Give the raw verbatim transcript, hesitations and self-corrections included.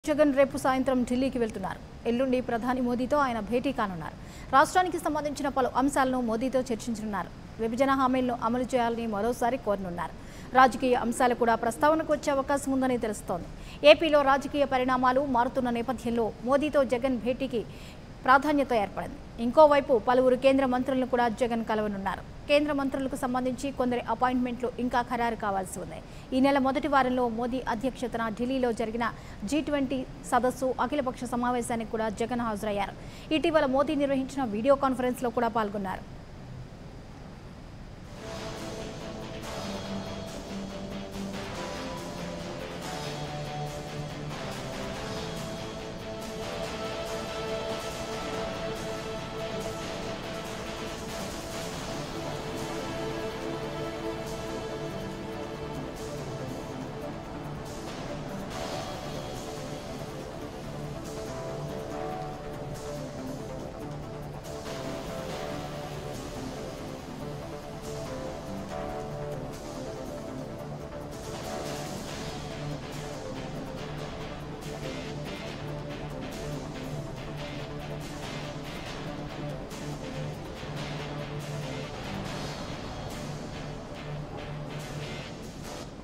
జగన్ రేపు సాయంత్రం ఢిల్లీకి వెళ్తున్నారు. ఎల్లుండి ప్రధాని మోదీతో ఆయన భేటీ కానున్నారు. రాష్ట్రానికి సంబంధించిన పలు అంశాలను మోదీతో చర్చించనున్నారు. విభజన హామీలను అమలు చేయాలని మరోసారి కోరనున్నారు. రాజకీయ అంశాలు కూడా ప్రస్తావనకు వచ్చే అవకాశం ఉందని తెలుస్తోంది. ఏపీలో రాజకీయ పరిణామాలు మారుతున్న నేపథ్యంలో మోదీతో జగన్ భేటీకి ప్రాధాన్యత ఏర్పడింది. ఇంకోవైపు పలువురు కేంద్ర మంత్రులను కూడా జగన్ కలవనున్నారు. కేంద్ర మంత్రులకు సంబంధించి కొందరి అపాయింట్మెంట్లు ఇంకా ఖరారు కావాల్సి ఉన్నాయి. ఈ నెల మొదటి వారంలో మోదీ అధ్యక్షతన ఢిల్లీలో జరిగిన జీ ట్వంటీ సదస్సు అఖిలపక్ష సమావేశానికి కూడా జగన్ హాజరయ్యారు. ఇటీవల మోదీ నిర్వహించిన వీడియో కాన్ఫరెన్స్లో కూడా పాల్గొన్నారు.